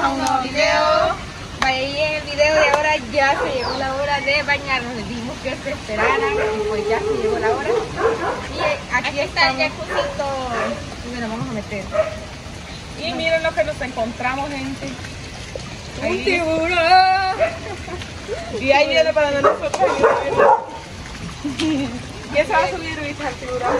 a un nuevo video. Vaya, y en el video de ahora ya se llegó la hora de bañarnos. Les dijimos que se esperaran y pues ya se llegó la hora. Y aquí está el jacuzzito. Y nos vamos a meter. Y miren lo que nos encontramos, gente. ¡Un tiburón! Y ahí viene para nosotros. ¿Quién se va a subir, Richard, al tiburón?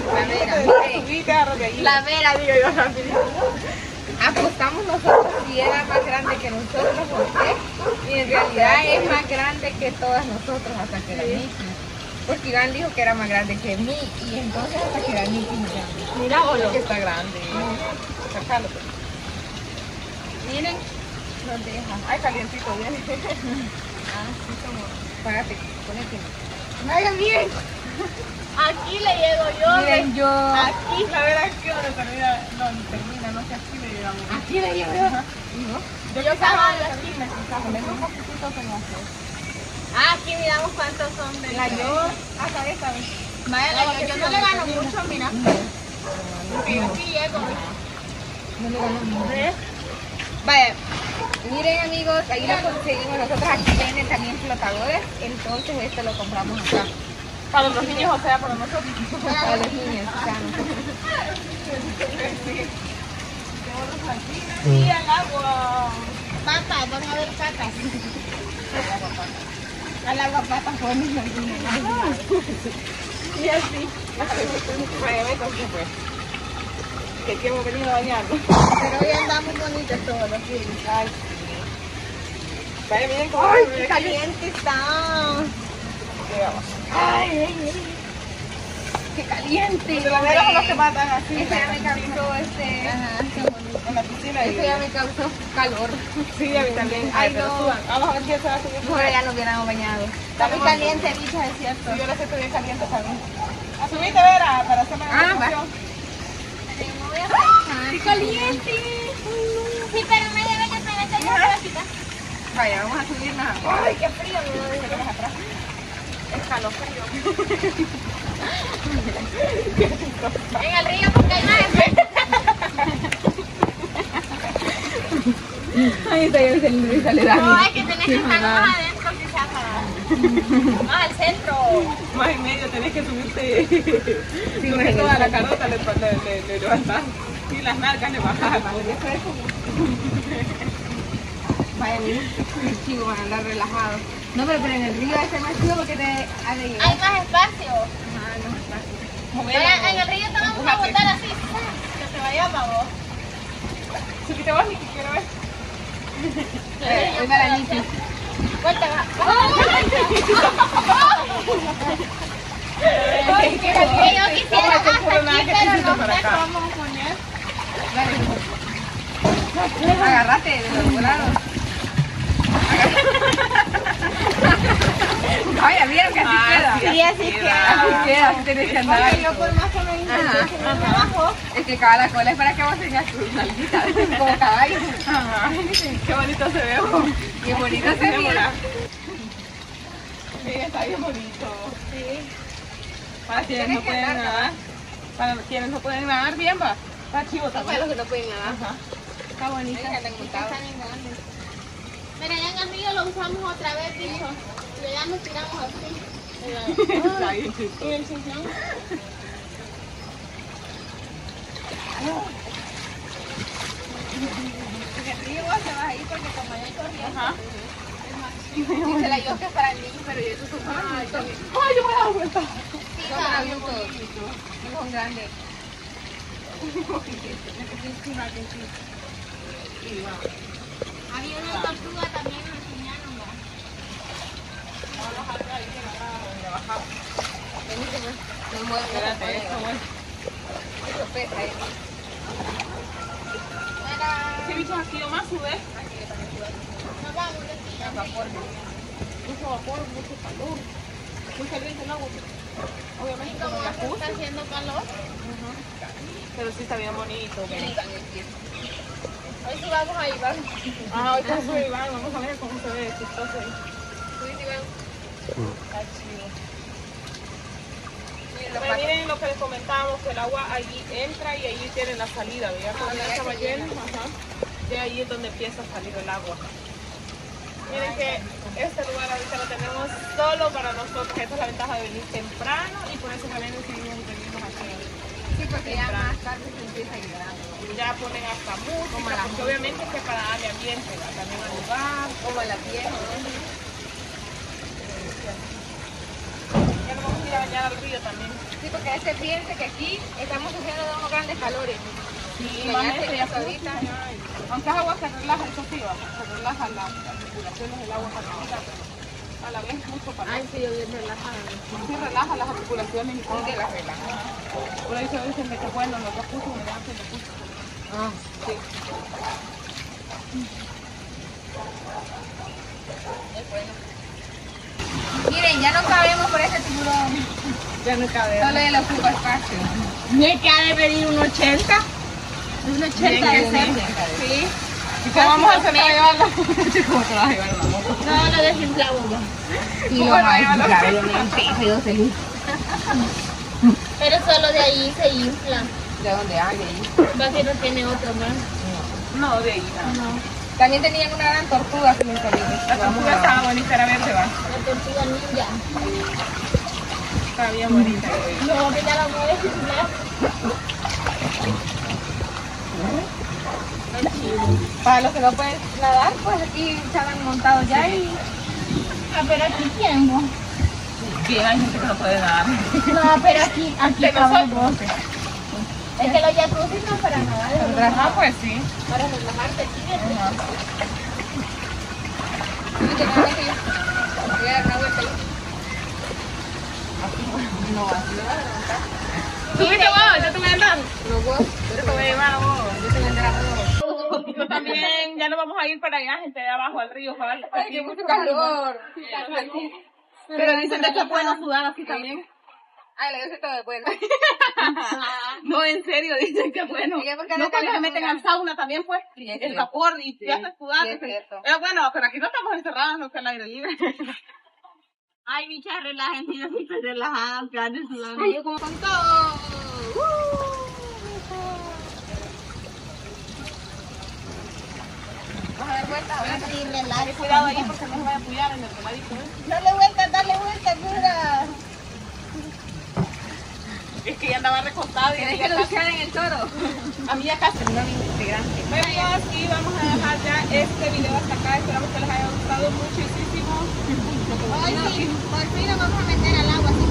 La vera, digo yo rápido. Apostamos nosotros si era más grande que nosotros, ¿por qué? Y en realidad es más grande que todas nosotros hasta que la Miki. Porque Iván dijo que era más grande que mí y entonces hasta que la Miki me llama. Mira, Olo, que está grande. Sacalo. Miren, nos deja. Ay, calientito, viene. Sí, como. Págate, ponete. Vaya, miren. Aquí le llego yo. Miren yo. Aquí, la verdad es que ahora termina, no sé, aquí le llegamos. Aquí le llevo yo. Yo estaba en la esquina, quizás, un poquitito se me hace. Aquí miramos cuántos son de La yo, hasta esta vez. Vaya, yo no le gano mucho, mira. Pero aquí llego. No le gano mucho. Vaya, miren amigos, ahí lo conseguimos nosotros. Aquí venden también flotadores, entonces este lo compramos acá. Para los niños, o sea, para nosotros. Para los niños, o sea, nosotros. Y el agua. Patas, van a ver patas. Al agua patas ponen los niños. Y así. Vaya, vete así pues. Que hemos venido a bañarnos. Pero hoy andamos bonitos todos. Ay, vaya, miren cómo ¡Qué caliente está! ¡Ay! ¡Qué caliente! Los heladeros son los que matan así. Eso ya me causó En la piscina. Eso ya me causó calor. Sí, a mí también. Ay, pero no. suban. Vamos a ver quién se va a subir. Mejor ya nos hubiéramos bañado. Está muy caliente, bicha, es cierto. Yo les estoy bien caliente también. A subirte, Vera, para hacer la demostración. ¡Qué caliente! Sí, pero me debe que se mete yo para quitar. Vaya, vamos a subirnos. Ay, qué frío, me lo dije atrás. Escalofrío. En el río porque hay más. Ahí está el Luis sale Dani. No, es que tenés que estar más adentro quizás para... Más al centro. Más en medio tenés que subirte. Sí, porque toda la carota le levantas. Y las nalgas le bajas. Vaya, mira, qué chivo van a andar relajados. No, pero en el río ese más chivo porque te ha de llegar. Hay más espacio. Ajá, no es fácil. Mira, en el río te vamos a botar así. Que se vaya para vos. Subite vos, Niki, quiero ver. Hoy va la Niki. Vuelta, va. Ay, qué Que yo quisiera hasta aquí, pero no sé acá. cómo vamos a poner. Agárrate de los volados. Vaya, mira que así queda. Sí, así queda. Así queda, así tenés que andar. Yo por más que me intenté abajo. Es que cada la cola es para que vos tengas tus nalguitas, como caballo. Qué bonito se ve. Qué bonito se mira. Sí, está bien bonito. Sí. Para quienes no pueden nadar. Para quienes no pueden nadar bien, va. Está chivo Para también. los que no pueden nadar. Ajá. Está bonito. Mira, ya en el río lo usamos otra vez, dijo. Y ya nos tiramos así. Está bien chisto. Y el chinchón. En el río vos te vas a ir porque como allá hay corriente. Ajá. Dice la yoga es para el niño, pero eso son para adultos. Ay, yo me he dado cuenta. Son para adultos. No son grandes. Había una tortuga también, nos enseñaron. No mueve, Espérate, esto, güey. eso pesa ahí. ¿Qué bichos aquí o más sube? Nos vamos de aquí. Mucho vapor, mucho calor. Muy caliente el agua. Obviamente Y como como la está puse. haciendo calor, Pero sí está bien bonito. hoy subamos a Iván. Ah, hoy con sube Iván, vamos a ver cómo se ve chistoso ahí. Subite, Iván. Está chido. Miren los Bueno, patos. miren lo que les comentábamos, que el agua allí entra y allí tienen la salida, ¿verdad? Cuando ya estaba lleno, ajá. De de ahí es donde empieza a salir el agua. Miren que este lugar ahorita lo tenemos solo para nosotros. Esa es la ventaja de venir temprano y por eso también decidimos venirnos aquí. Sí, porque ya más tarde se empieza a llegar. Ya ponen hasta música, porque obviamente es que para darle ambiente también al lugar. Como la piel. Ya nos vamos a ir a bañar al río también. Sí, porque este fíjense que aquí estamos sufriendo de unos grandes calores. Sí, Y más bañarse ya ahorita. aunque es agua se relaja, eso sí, va, se relaja las articulaciones del agua calientita, pero a la vez mucho calor. Ay, sí, yo bien relajada. Sí relaja las articulaciones y todo. Las relaja. Por eso dicen que bueno, los dos cursos me dan de curso. Ah, Sí. miren, ya no cabemos por ese tiburón. Ya no cabe. Solo él ocupa espacio. Me cabe pedir un 80. Un 80 Bien de que ser. sí. ¿Y cómo vamos a hacer para llevarla? ¿Cómo te vas a llevar la moto? No, lo desinflamos. Y lo más, claro, yo me empiezo, yo feliz. Pero solo de ahí se infla. ¿De dónde hay ahí? Va que no tiene otro más. No, de ahí no. No. También tenían una gran tortuga que nunca vi. La tortuga estaba bonita, era verde, va. La tortuga ninja. Estaba bien bonita. No, que ya la voy a desinflar. Para los que no pueden nadar, pues aquí estaban montados ya y... Ah, pero aquí tiempo. Bien, hay gente que no puede dar. No, pero aquí De cabemos. nosotros. Es que los jacuzzi no para nadar. Ah, pues sí. Para relajarte aquí. Literalmente yo voy a dar una vuelta ahí. No, así no va a levantar. ¿Subiste vos? ¿Ya te voy a andar? No vos, Yo te voy a llevar a vos. yo te voy a andar a vos. Yo también, ya no vamos a ir para allá, gente de abajo al río, ¿vale? Ay, qué mucho calor. Pero dicen que es bueno sudar así también. Ay, le hice todo de bueno. No, en serio, dicen que es bueno. ¿Y es porque No, no cuando se tenemos meten una- al sauna también, pues, Sí, es el cierto. vapor y Sí, ya está sudando. sí, es cierto. Pero bueno, pero aquí no estamos encerrados, no está al aire libre. Ay, bicha, relájense, yo sí estoy relajada, aunque ande sudando. Ay, yo como con todo. Vamos a dar vuelta, a ver. Sí, relájense. Cuidado ahí porque no se vaya a apoyar en el tomadito, ¿eh? Dale vuelta, mira. Es que ya andaba recostado y Tienes ya que casi, luchar en el toro. a mí ya casi. Una integrante. Bueno, y vamos a dejar ya este video hasta acá. Esperamos que les haya gustado muchísimo. Ay, sí, por fin nos vamos a meter al agua, así